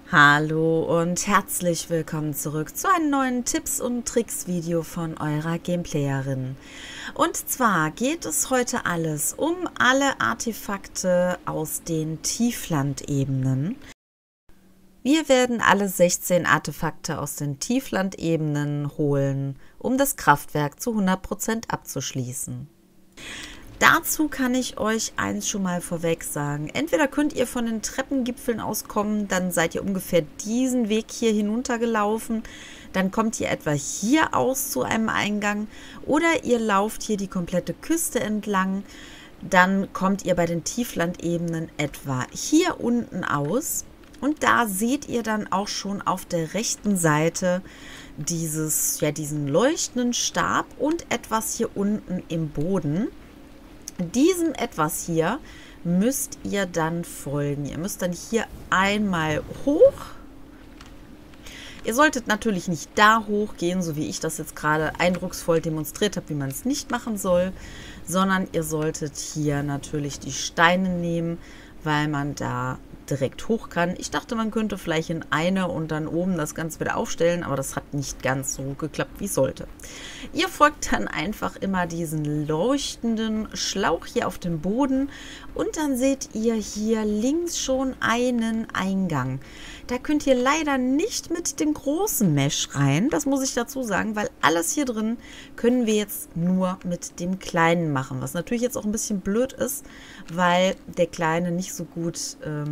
Hallo und herzlich willkommen zurück zu einem neuen Tipps- und Tricks-Video von eurer Gameplayerin. Und zwar geht es heute alles um alle Artefakte aus den Tieflandebenen. Wir werden alle 16 Artefakte aus den Tieflandebenen holen, um das Kraftwerk zu 100% abzuschließen. Dazu kann ich euch eins schon mal vorweg sagen. Entweder könnt ihr von den Treppengipfeln aus kommen, dann seid ihr ungefähr diesen Weg hier hinuntergelaufen. Dann kommt ihr etwa hier aus zu einem Eingang. Oder ihr lauft hier die komplette Küste entlang. Dann kommt ihr bei den Tieflandebenen etwa hier unten aus. Und da seht ihr dann auch schon auf der rechten Seite diesen leuchtenden Stab und etwas hier unten im Boden. Diesem etwas hier müsst ihr dann folgen. Ihr müsst dann hier einmal hoch. Ihr solltet natürlich nicht da hochgehen, so wie ich das jetzt gerade eindrucksvoll demonstriert habe, wie man es nicht machen soll, sondern ihr solltet hier natürlich die Steine nehmen, weil man da direkt hoch kann. Ich dachte, man könnte vielleicht in eine und dann oben das Ganze wieder aufstellen, aber das hat nicht ganz so geklappt, wie es sollte. Ihr folgt dann einfach immer diesen leuchtenden Schlauch hier auf dem Boden und dann seht ihr hier links schon einen Eingang. Da könnt ihr leider nicht mit dem großen Mesh rein, das muss ich dazu sagen, weil alles hier drin können wir jetzt nur mit dem kleinen machen, was natürlich jetzt auch ein bisschen blöd ist, weil der kleine nicht so gut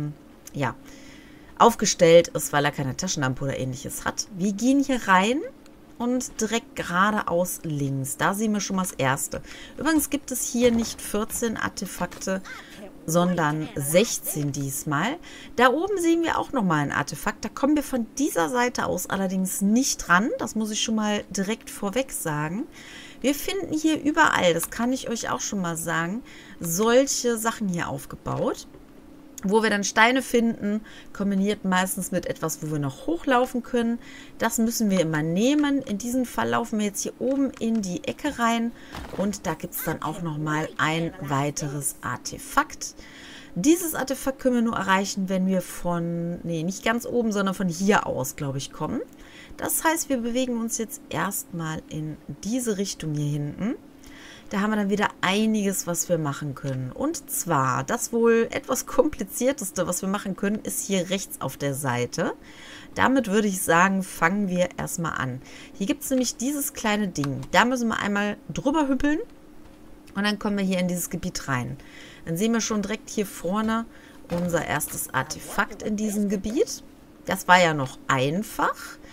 aufgestellt ist, weil er keine Taschenlampe oder ähnliches hat. Wir gehen hier rein und direkt geradeaus links. Da sehen wir schon mal das erste. Übrigens gibt es hier nicht 14 Artefakte, sondern 16 diesmal. Da oben sehen wir auch nochmal ein Artefakt. Da kommen wir von dieser Seite aus allerdings nicht ran. Das muss ich schon mal direkt vorweg sagen. Wir finden hier überall, das kann ich euch auch schon mal sagen, solche Sachen hier aufgebaut, wo wir dann Steine finden, kombiniert meistens mit etwas, wo wir noch hochlaufen können. Das müssen wir immer nehmen. In diesem Fall laufen wir jetzt hier oben in die Ecke rein und da gibt es dann auch nochmal ein weiteres Artefakt. Dieses Artefakt können wir nur erreichen, wenn wir nicht ganz oben, sondern von hier aus, glaube ich, kommen. Das heißt, wir bewegen uns jetzt erstmal in diese Richtung hier hinten. Da haben wir dann wieder einiges, was wir machen können. Und zwar, das wohl etwas komplizierteste, was wir machen können, ist hier rechts auf der Seite. Damit würde ich sagen, fangen wir erstmal an. Hier gibt es nämlich dieses kleine Ding. Da müssen wir einmal drüber hüppeln und dann kommen wir hier in dieses Gebiet rein. Dann sehen wir schon direkt hier vorne unser erstes Artefakt in diesem Gebiet. Das war ja noch einfach.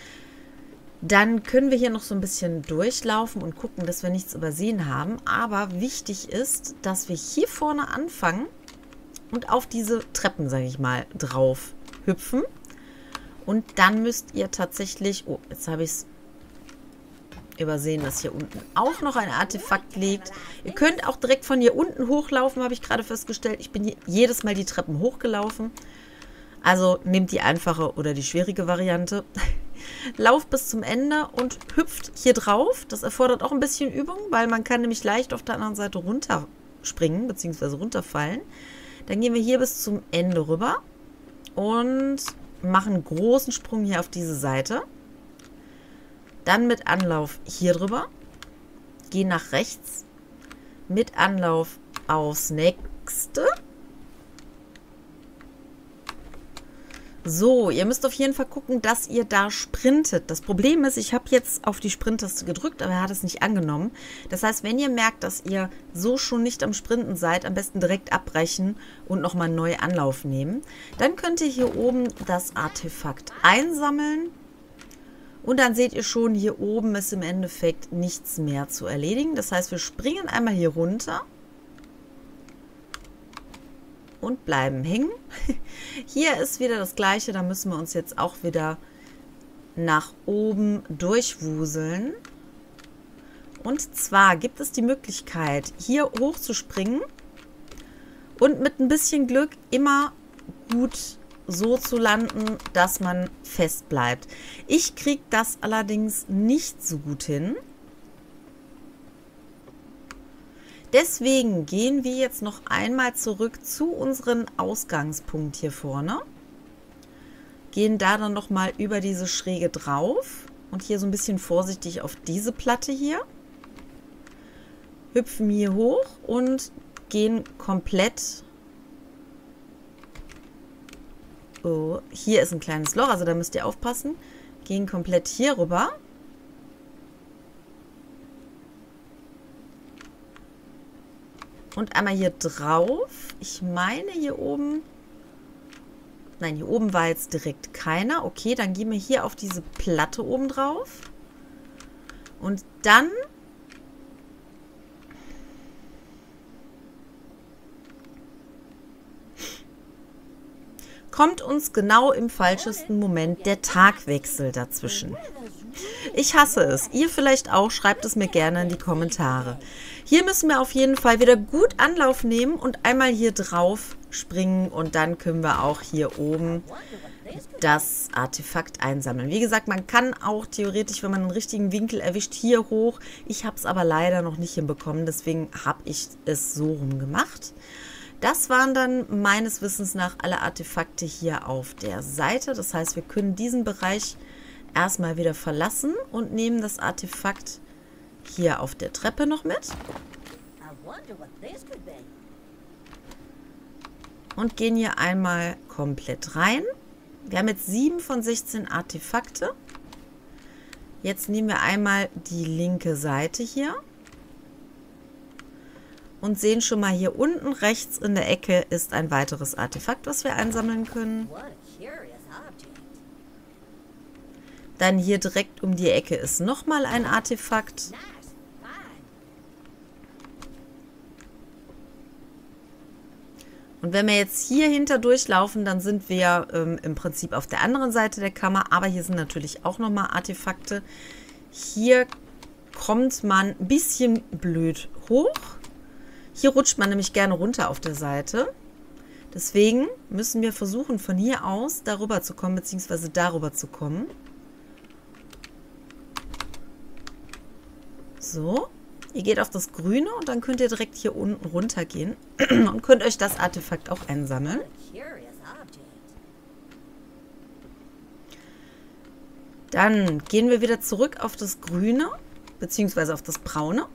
Dann können wir hier noch so ein bisschen durchlaufen und gucken, dass wir nichts übersehen haben. Aber wichtig ist, dass wir hier vorne anfangen und auf diese Treppen, sage ich mal, drauf hüpfen. Und dann müsst ihr tatsächlich... Oh, jetzt habe ich es übersehen, dass hier unten auch noch ein Artefakt liegt. Ihr könnt auch direkt von hier unten hochlaufen, habe ich gerade festgestellt. Ich bin hier jedes Mal die Treppen hochgelaufen. Also nehmt die einfache oder die schwierige Variante. Lauft bis zum Ende und hüpft hier drauf. Das erfordert auch ein bisschen Übung, weil man kann nämlich leicht auf der anderen Seite runterspringen bzw. runterfallen. Dann gehen wir hier bis zum Ende rüber und machen einen großen Sprung hier auf diese Seite. Dann mit Anlauf hier drüber. Gehen nach rechts. Mit Anlauf aufs nächste. So, ihr müsst auf jeden Fall gucken, dass ihr da sprintet. Das Problem ist, ich habe jetzt auf die Sprint-Taste gedrückt, aber er hat es nicht angenommen. Das heißt, wenn ihr merkt, dass ihr so schon nicht am Sprinten seid, am besten direkt abbrechen und nochmal neu Anlauf nehmen. Dann könnt ihr hier oben das Artefakt einsammeln. Und dann seht ihr schon, hier oben ist im Endeffekt nichts mehr zu erledigen. Das heißt, wir springen einmal hier runter. Und bleiben hängen. Hier ist wieder das gleiche, da müssen wir uns jetzt auch wieder nach oben durchwuseln. Und zwar gibt es die Möglichkeit, hier hoch zu springen und mit ein bisschen Glück immer gut so zu landen, dass man fest bleibt. Ich kriege das allerdings nicht so gut hin. Deswegen gehen wir jetzt noch einmal zurück zu unserem Ausgangspunkt hier vorne. gehen da dann nochmal über diese Schräge drauf und hier so ein bisschen vorsichtig auf diese Platte hier. Hüpfen hier hoch und gehen komplett... Oh, hier ist ein kleines Loch, also da müsst ihr aufpassen. Gehen komplett hier rüber. Und einmal hier drauf. Ich meine hier oben... Nein, hier oben war jetzt direkt keiner. Okay, dann gehen wir hier auf diese Platte oben drauf. Und dann... kommt uns genau im falschesten Moment der Tagwechsel dazwischen. Ich hasse es. Ihr vielleicht auch. Schreibt es mir gerne in die Kommentare. Hier müssen wir auf jeden Fall wieder gut Anlauf nehmen und einmal hier drauf springen. Und dann können wir auch hier oben das Artefakt einsammeln. Wie gesagt, man kann auch theoretisch, wenn man einen richtigen Winkel erwischt, hier hoch. Ich habe es aber leider noch nicht hinbekommen. Deswegen habe ich es so rum gemacht. Das waren dann meines Wissens nach alle Artefakte hier auf der Seite. Das heißt, wir können diesen Bereich erstmal wieder verlassen und nehmen das Artefakt hier auf der Treppe noch mit. Und gehen hier einmal komplett rein. Wir haben jetzt 7 von 16 Artefakte. Jetzt nehmen wir einmal die linke Seite hier. Und sehen schon mal, hier unten rechts in der Ecke ist ein weiteres Artefakt, was wir einsammeln können. Dann hier direkt um die Ecke ist nochmal ein Artefakt. Und wenn wir jetzt hier hinter durchlaufen, dann sind wir im Prinzip auf der anderen Seite der Kammer. Aber hier sind natürlich auch nochmal Artefakte. Hier kommt man ein bisschen blöd hoch. Hier rutscht man nämlich gerne runter auf der Seite. Deswegen müssen wir versuchen, von hier aus darüber zu kommen, beziehungsweise darüber zu kommen. So, ihr geht auf das Grüne und dann könnt ihr direkt hier unten runter gehen und könnt euch das Artefakt auch einsammeln. Dann gehen wir wieder zurück auf das Grüne, beziehungsweise auf das Braune.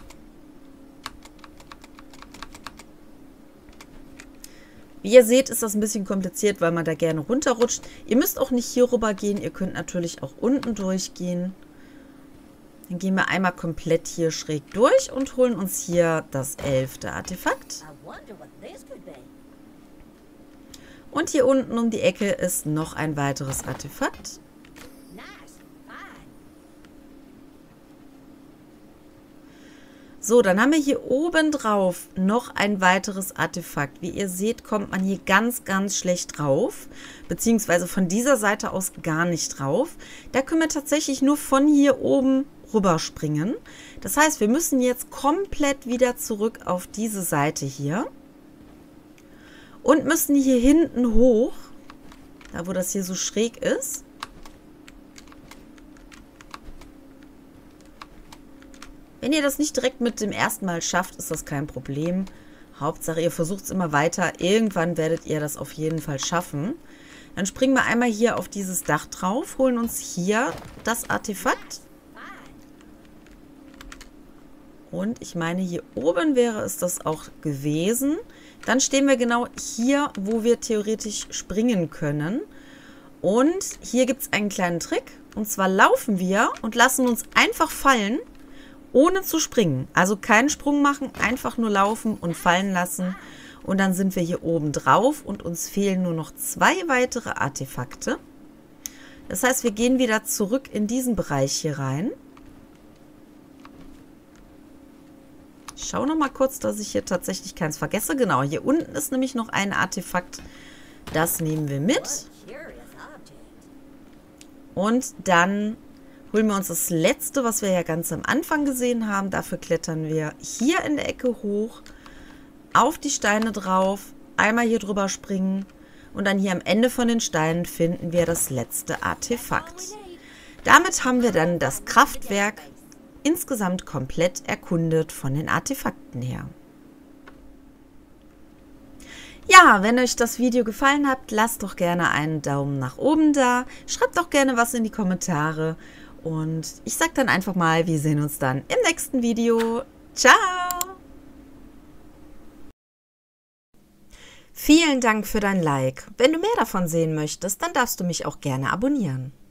Wie ihr seht, ist das ein bisschen kompliziert, weil man da gerne runterrutscht. Ihr müsst auch nicht hier rüber gehen. Ihr könnt natürlich auch unten durchgehen. Dann gehen wir einmal komplett hier schräg durch und holen uns hier das 11. Artefakt. Und hier unten um die Ecke ist noch ein weiteres Artefakt. So, dann haben wir hier oben drauf noch ein weiteres Artefakt. Wie ihr seht, kommt man hier ganz, ganz schlecht drauf. Beziehungsweise von dieser Seite aus gar nicht drauf. Da können wir tatsächlich nur von hier oben rüberspringen. Das heißt, wir müssen jetzt komplett wieder zurück auf diese Seite hier. Und müssen hier hinten hoch. Da, wo das hier so schräg ist. Wenn ihr das nicht direkt mit dem ersten Mal schafft, ist das kein Problem. Hauptsache, ihr versucht es immer weiter. Irgendwann werdet ihr das auf jeden Fall schaffen. Dann springen wir einmal hier auf dieses Dach drauf, holen uns hier das Artefakt. Und ich meine, hier oben wäre es das auch gewesen. Dann stehen wir genau hier, wo wir theoretisch springen können. Und hier gibt es einen kleinen Trick. Und zwar laufen wir und lassen uns einfach fallen, ohne zu springen. Also keinen Sprung machen, einfach nur laufen und fallen lassen. Und dann sind wir hier oben drauf und uns fehlen nur noch 2 weitere Artefakte. Das heißt, wir gehen wieder zurück in diesen Bereich hier rein. Ich schaue noch mal kurz, dass ich hier tatsächlich keins vergesse. Genau, hier unten ist nämlich noch ein Artefakt. Das nehmen wir mit. Und dann holen wir uns das letzte, was wir ja ganz am Anfang gesehen haben. Dafür klettern wir hier in der Ecke hoch, auf die Steine drauf, einmal hier drüber springen und dann hier am Ende von den Steinen finden wir das letzte Artefakt. Damit haben wir dann das Kraftwerk insgesamt komplett erkundet von den Artefakten her. Ja, wenn euch das Video gefallen hat, lasst doch gerne einen Daumen nach oben da. Schreibt doch gerne was in die Kommentare. Und ich sag dann einfach mal, wir sehen uns dann im nächsten Video. Ciao! Vielen Dank für dein Like. Wenn du mehr davon sehen möchtest, dann darfst du mich auch gerne abonnieren.